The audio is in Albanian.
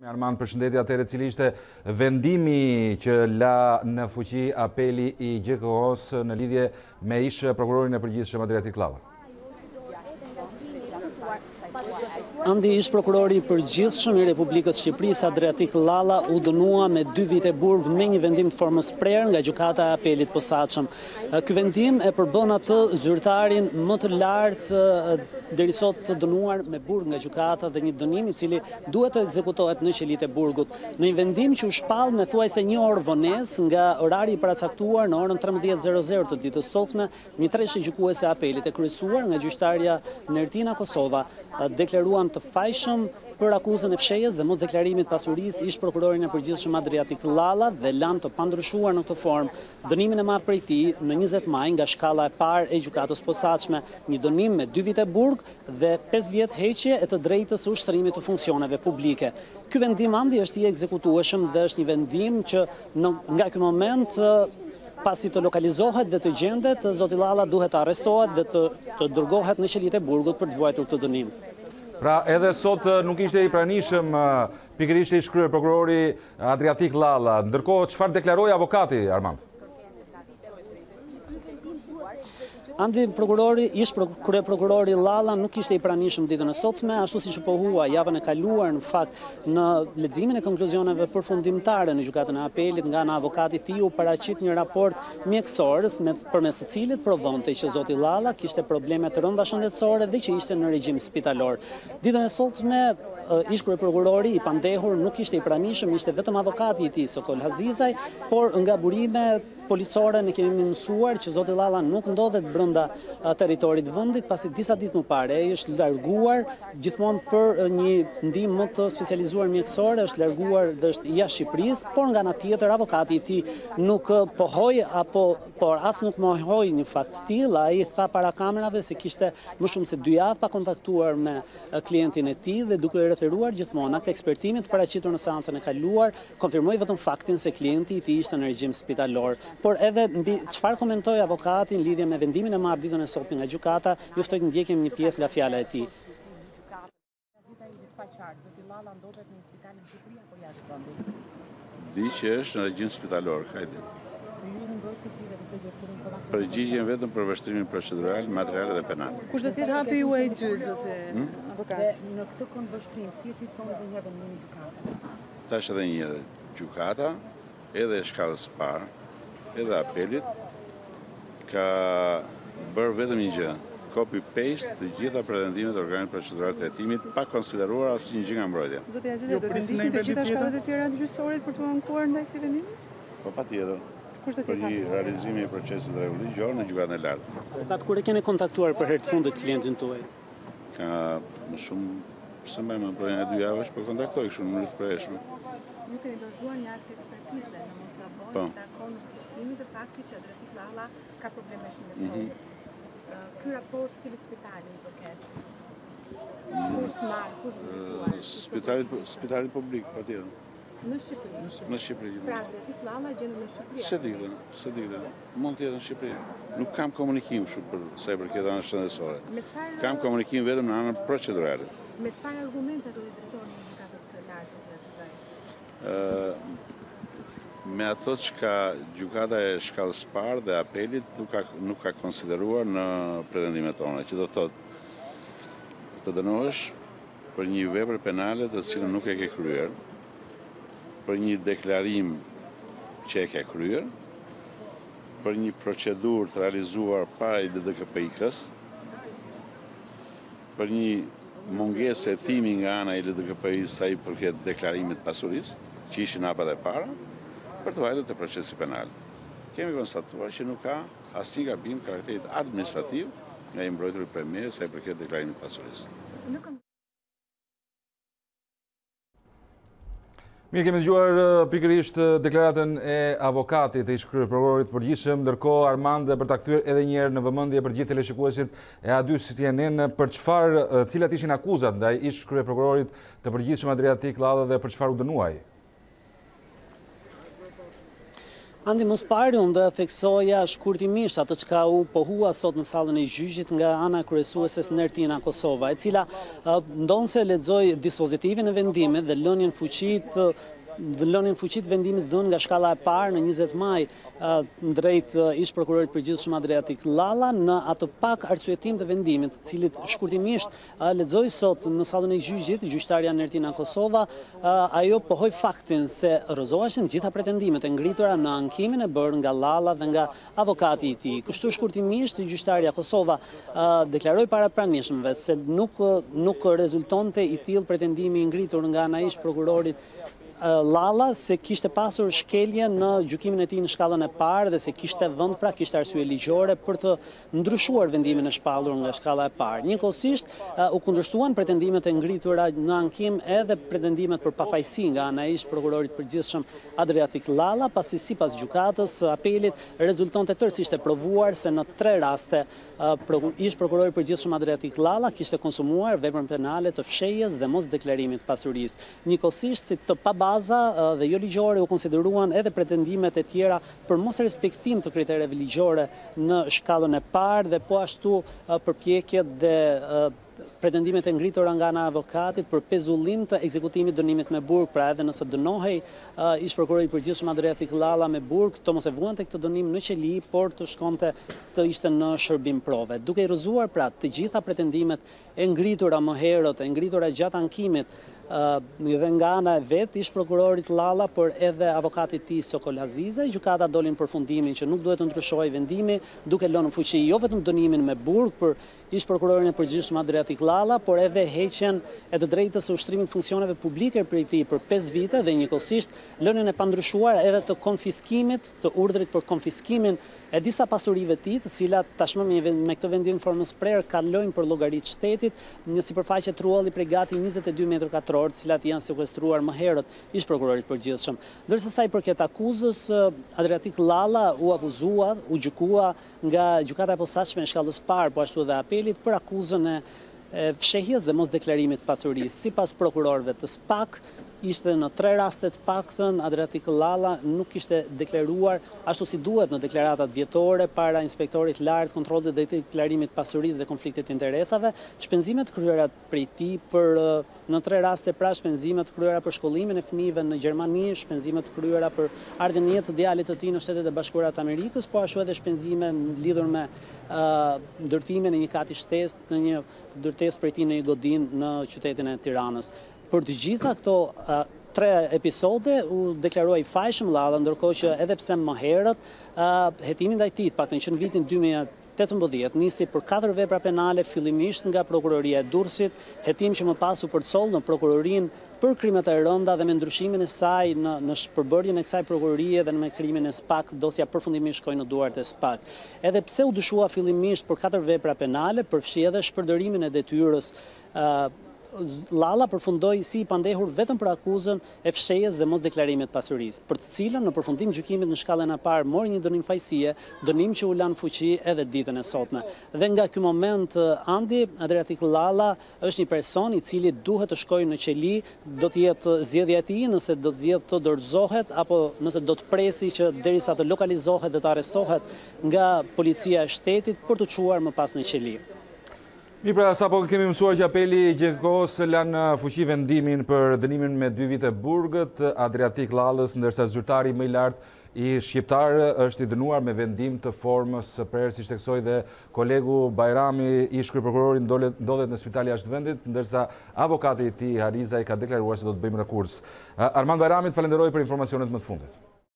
Armand, përshëndetje, atëherë cili ishte vendimi që la në fuqi apeli i GKO-s në lidhje me ish-Prokurorin e Përgjithshëm Adriatik Llalla? Andi ish-Prokurori i Përgjithshëm i Republikës Shqipërisë Adriatik Llalla u dënua me 2 vite burg me një vendim formës prerë nga Gjykata e Apelit Posaçme. Ky vendim e përbën atë zyrtarin më të lartë deri sot të dënuar me burg nga Gjykata dhe një dënim i cili duhet të ekzekutohet në qelitë e burgut. Në një vendim që u shpall me thuajse 1 orë vonesë nga orari i paracaktuar në orën 13:00 të ditës sotme, një treshe gjykuese e Apelit e kryesuar nga gjyqtarja Nertina Kosova deklaruan të fajshëm për akuzën e fshehjes dhe mosdeklarimit pasurisë ish-Prokurorin e Përgjithshëm Adriatik Llalla dhe lanë të pandryshuar në këtë formë dënimin e marrë prej tij në 20 maj nga shkalla e parë e gjykatës Posaçme, një dënim me 2 vite burg dhe 5 vjet heqje e të drejtës së ushtrimit të funksioneve publike. Ky vendim andi është i ekzekutueshëm dhe është një vendim që nga ky moment pasi të lokalizohet dhe të gjendet, zoti Llalla duhet të arrestohet dhe të dërgohet në qelitë e burgut për të vuajtur këtë dënim. Pra edhe sot nuk ishte i pranishëm pikërisht ish-krye prokurori Adriatik Llalla. Ndërkohë, çfarë deklaroi avokati, Armand? Andi ish-krye prokurori Llalla nuk ishte i pranishëm ditën e sotme, ashtu siç u pohua javën e kaluar në fakt në leximin e konkluzioneve përfundimtare në gjykatën e Apelit nga ana avokati i tij u paraqit një raport mjekësor përmes të cilit provonte që zoti Llalla kishte probleme të rënda shëndetësore dhe që ishte në regjim spitalor. Ditën e sotme ish-krye prokurori i pandehur nuk ishte i pranishëm, ishte vetëm avokati i tij Sokol Hazizaj, por nga burime policore ne kemi mësuar që zoti Llalla nuk ndodhet brenda territorit të vendit, pasi disa ditë më parë ai është larguar gjithmonë për një ndihmë më të specializuar mjekësore, është larguar dhe është jashtë Shqipërisë, por nga ana tjetër avokati i tij nuk pohoi por as nuk mohoi një fakt tillë. Ai tha para kamerave se kishte më shumë se 2 javë pa kontaktuar me klientin e tij dhe duke referuar gjithmonë akte ekspertimit paraqitur në seancën e kaluar, konfirmoi vetëm faktin se klienti i tij ishte në regjim spitalor. Por edhe mbi çfarë komentoi avokati në lidhje me vendimin e marrë ditën e sotme nga gjykata, ju ftoj të ndjekim një pjesë nga fjala e tij. Di që është në regjim spitalor, hajde. Përgjigjen vetëm për vështrimin procedural, material dhe penal. Kush do të jetë hapi juaj i dytë, zoti avokat? Në këtë këndvështrim, si e cilëson edhe një herë vendimi i gjykatës? Tash edhe një herë, gjykata, edhe shkallës parë, edhe Apelit, ka bërë vetëm një gjë, copy-paste të gjitha pretendimet e organit procedural të hetimit, pa konsideruar asnjë gjë nga mbrojtja. Zoti Azizi, do të ndiqni të gjitha shkallët e tjera të gjyqësorit për të ankuar ndaj këtij vendimi? Po patjetër. Për një realizimi e procesit rregullor në gjykatën e lartë. Avokat, kur e keni kontaktuar për herë të fundit klientin tuaj? Ka më shumë se më për 2 javësh po kontaktoj kështu në mënyrë të përhershme. Ju keni dorëzuar një akt ekspertize në mosdrakon takon kuptimin të faktit që Adriatik Llalla ka probleme shëndetësore. Ky raport cili spitali i përket? Kush marr, kush vizituar? Spitali publik, patjetër. Në Shqipëri. Në Shqipëri. Pra Adriatik Llalla gjendet në Shqipëri. Se dikte. Mund të jetë në Shqipëri. Nuk kam komunikim shumë për sa i përket anës shëndetësore. Kam komunikim vetëm në anën procedurale. Me çfarë argumente do i drejtoheni në gjykatës së lartë? Me ato që gjykata e shkallës parë dhe Apelit nuk ka konsideruar në pretendimet tona, që do thotë të dënohesh për një vepër penale të cilën nuk e ke kryer, për një deklarim që e ke kryer, për një procedurë të realizuar para LDKP-s, për një mungesë e thimi nga ana e LDKP-s sa i përket deklarimit pasurisë, që ishin hapat e para, për të vajtur te procesi penal. Kemi konstatuar që nuk ka asnjë gabim karakterit administrativ nga i mbrojturi premier sa i përket deklarimit pasurisë. Mirë, kemi dëgjuar pikërisht deklaratën e avokatit të ish-krye prokurorit të Përgjithshëm, ndërkohë Armand për ta kthyer edhe një herë në vëmendje për gjithë teleshikuesit e A2 për çfarë cilat ishin akuzat ndaj ish-krye prokurorit të Përgjithshëm Adriatik Llalla dhe për çfarë u dënuai. Andi mos pari, unë dhe theksoja shkurtimisht atë çka u pohua sot në sallën e gjyqit nga ana kryesueses Nertina Kosova, e cila ndonse lexoi dispozitivin e vendimit dhe lënien fuqit vendimit dhënë nga shkalla e parë në 20 maj drejt ish-Prokurorit Përgjithshëm Adriatik Llalla në atë pak arsyetim të vendimit, të cilit shkurtimisht lexoi sot në sallën e gjyqit gjyqtarja Nertina Kosova, ajo pohoi faktin se rrëzoheshin gjitha pretendimet e ngritura në ankimin e bërë nga Llalla dhe nga avokati i tij. Kështu shkurtimisht gjyqtarja Kosova deklaroi para të pranishmëve se nuk rezultonte i tillë pretendimi i ngritur nga ana e ish-Prokurorit Llalla se kishte pasur shkelje në gjykimin e tij në shkallën e parë dhe se kishte vend, pra kishte arsye ligjore për të ndryshuar vendimin e shpallur nga shkalla e parë. Njëkohësisht u kundërshtuan pretendimet e ngritura në ankim edhe pretendimet për pafajësi nga ana e ish-Prokurorit Përgjithshëm Adriatik Llalla, pasi sipas gjykatës Apelit rezultonte tërësisht e provuar se në 3 raste ish-Prokurori Përgjithshëm Adriatik Llalla kishte konsumuar veprën penale të fshehjes dhe mosdeklarimit pasurisë. Njëkohësisht si të baza dhe jo ligjore u konsideruan edhe pretendimet e tjera për mos respektim të kritereve ligjore në shkallën e parë dhe po ashtu përpjekjet dhe pretendimet e ngritura nga ana e avokatit për pezullim të ekzekutimit dënimit me burg, pra edhe nëse dënohej ish-Prokurori Përgjithshëm Adriatik Llalla me burg, të mos e vuante këtë dënim në qeli, por të shkonte të ishte në shërbim prove. Duke i rrëzuar pra të gjitha pretendimet e ngritura më herët, e ngritura gjatë ankimit, dhe nga ana e vet ish-Prokurorit Llalla, por edhe avokatit tij Sokol Azize, gjykata doli në përfundimin që nuk duhet të ndryshojë vendimi, duke lënë në fuqi jo vetëm dënimin me burg për ish-Prokurorin e Përgjithshëm Adriatik Llalla, por edhe heqjen e të drejtës së ushtrimit funksioneve publike prej tij për 5 vite dhe njëkohësisht lënien e pandryshuar edhe të konfiskimit, të urdhrit për konfiskimin e disa pasurive të tij, të cilat tashmë me këtë vendim formës prerë kalojnë për llogaritë shtetit në sipërfaqe truolli prej gati 22 metra katror, të cilat janë sekuestruar më herët ish-Prokurorit Përgjithshëm. Ndërsa sa i përket akuzës, Adriatik Llalla u gjykua nga Gjykata e Posaçme e shkallës parë, po ashtu edhe Apelit për akuzën e fshehjes dhe mosdeklarimit pasurisë. Sipas prokurorëve të SPAK, ishte në 3 raste të paktën Adriatik Llalla nuk ishte deklaruar ashtu si duhet në deklaratat vjetore para inspektorit lart kontrollit dhe deklarimit pasurisë dhe konfliktit të interesave, shpenzimet kryera prej tij për në 3 raste pra shpenzimet kryera për shkollimin e fëmijëve në Gjermani, shpenzimet kryera për ardhen jetë të djalit të tij në Shtetet e Bashkuara të Amerikës, po ashtu edhe shpenzime lidhur me ndërtimin e një kati shtesë në një ndërtesë prej tij në një godinë në qytetin e Tiranës. Për të gjitha këto 3 episode u deklaroi fajshëm Llalla, ndërkohë që edhe pse më herët hetimi ndaj tij, paktën që në vitin 2018 nisi për 4 vepra penale fillimisht nga prokuroria e Durrësit, hetim që më pas u përcoll në prokurorinë për krimet e rënda dhe me ndryshimin e saj në shpërbërjen e kësaj prokurorie dhe me krimin e SPAK, dosja përfundimisht shkoi në duart e SPAK. Edhe pse u dyshua fillimisht për 4 vepra penale, përfshi edhe shpërdorimin e detyrës, Llalla përfundoi si i pandehur vetëm për akuzën e fshehjes dhe mosdeklarimit pasurisë, për të cilën në përfundim gjykimit në shkallën e parë mori një dënim fajësie, dënim që u la në fuqi edhe ditën e sotme. Dhe nga ky moment andi Adriatik Llalla është një person i cili duhet të shkojë në qeli, do të jetë zgjedhja e tij nëse do të zgjedhë të dorëzohet apo nëse do të presi që derisa të lokalizohet dhe të arrestohet nga policia e shtetit për të çuar më pas në qeli. Mi pra, sa po kemi mësuar që Apeli gjithkohës lanë fuqi vendimin për dënimin me 2 vite burgët Adriatik Llallës, ndërsa zyrtari më i lartë i shqiptar është i dënuar me vendim të formës prerë, si theksoi dhe kolegu Bajrami, ish-Prokurorin ndodhet në spitali jashtë vendit, ndërsa avokati i tij Harizaj ka deklaruar se do të bëjmë rekurs. Armand Bajramit falenderoj për informacionet më të fundit.